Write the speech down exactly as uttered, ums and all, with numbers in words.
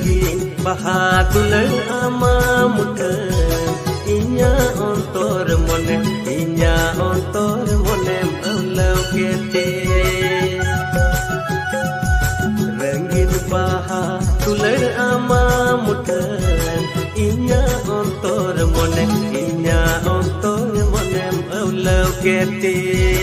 Bahadular ama mutan inya ontor monem inya ontor monem aulau kete rengin bahadular ama mutan inya ontor monem inya ontor monem aulau kete